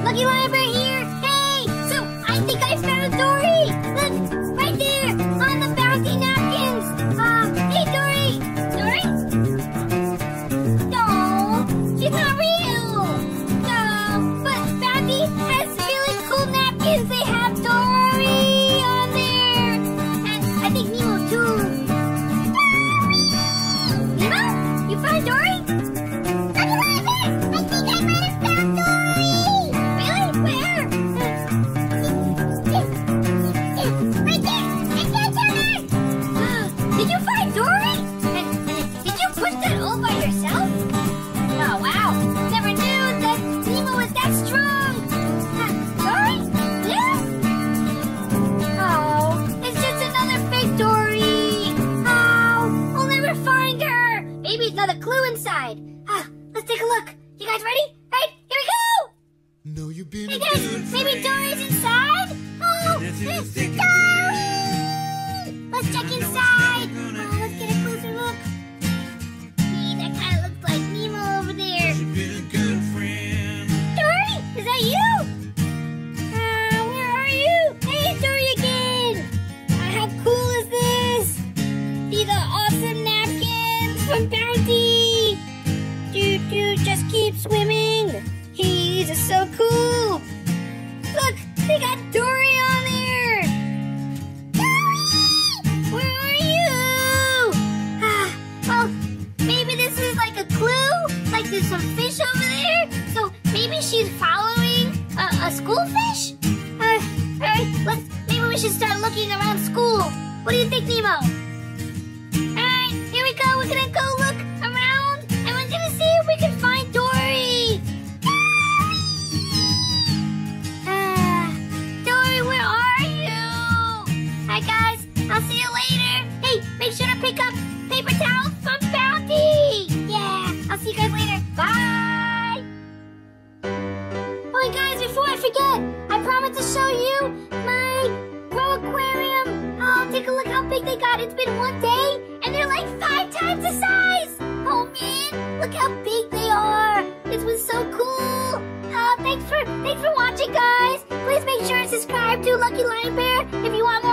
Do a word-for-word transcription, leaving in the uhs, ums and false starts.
Lucky Lion Bear here. Hey, so I think I found Dory. Look, right there on the bounty napkins. Uh, hey Dory. Dory? No, she's not real. No, but Bounty has really cool napkins. They have Dory on there, and I think Nemo too. Nemo, you found Dory? Another clue inside. Ah, let's take a look. You guys ready? Right, here we go! No, you've been hey guys, maybe Dory's inside? Oh, it's Dory! Let's check inside. Oh, let's get a closer look. Hey, that kind of looks like Nemo over there. Dory, is that you? Uh, where are you? Hey, it's Dory again. Uh, how cool is this? These are awesome napkins from Bounty. Dude, dude, just keep swimming. These are so cool. Look, they got Dory on there. Dory, where are you? Ah, well, maybe this is like a clue. Like there's some fish over there. So maybe she's following a, a school fish. Uh, all right, let's. Maybe we should start looking around school. What do you think, Nemo? All right, here we go. We're gonna go look around, and we're gonna see if we can find Dory. Ah, Dory, where are you? Hi guys, I'll see you later. Hey, make sure to pick up paper towels from Bounty. Yeah, I'll see you guys later. Bye. Oh, and guys, before I forget, I promised to show you my grow aquarium. Oh, take a look how big they got. It's been one day, and they're like five times the size. Oh man, look how big they are. This was so cool. Uh, thanks for thanks for watching, guys. Please make sure to subscribe to Lucky Lion Bear if you want more.